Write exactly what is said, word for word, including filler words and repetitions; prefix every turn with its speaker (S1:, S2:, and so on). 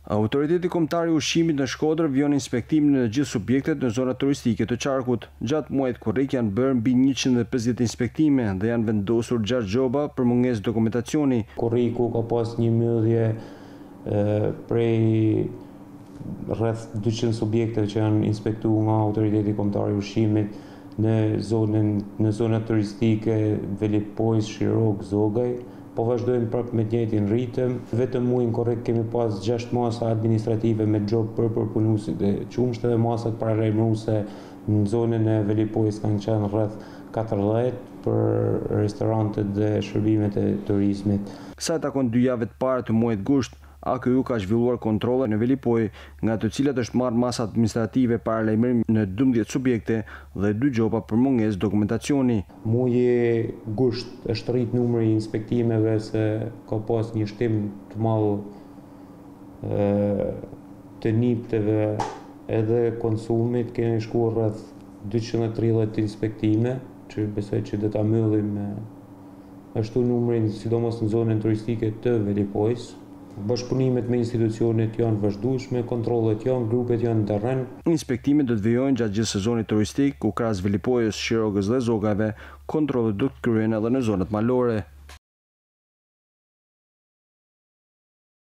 S1: Autoriteti kombëtar i ushqimit në Shkodër vjon inspektimin në gjithë subjektet në zonat turistike të qarkut. Gjatë muajit korrik janë bërë mbi njëqind e pesëdhjetë inspektime dhe janë vendosur gjashtë gjoba për mungesë dokumentacioni.
S2: Korriku ka pas një mbyllje prej rreth dyqind subjekteve që janë inspektuar nga Autoriteti Kombëtar i Ushqimit në zonën në zonat turistike Velipojës, Shirok, Zogaj. Po vazhdojmë prapë me të njëjtin ritëm. Vetëm muajin korrik kemi pas gjashtë masa administrative me gjobë për përpunuesit e qumshtë dhe masat paralajmëruese në zonën e Velipojës kanë qenë rreth katërdhjetë për restorantet dhe shërbimet e turizmit.
S1: Sa e takon dy javët parë të muajit gusht, A K U ka zhvilluar kontrolle në Velipoj, nga të cilat është marrë masa administrative paralajmërim në dymbëdhjetë subjekte dhe dy gjoba për mungesë dokumentacioni.
S2: Muaji gusht është rrit numri i inspektimeve se ka pas një shtim të madh të nipteve edhe konsumit, kemi shkuar rreth dyqind e tridhjetë inspektime, që besoj që do ta mbyllim ashtu numrin, sidomos në zonën turistike të Velipojës. Bashkëpunimet me institucionet janë vazhdueshme, kontrollet janë, grupet janë në terren.
S1: Inspektimet do të vijojnë gjatë gjithë sezonit turistik, ku krahas Velipojës, Shirokës dhe Zogajve, kontrollet do të kryhen edhe në zonat malore.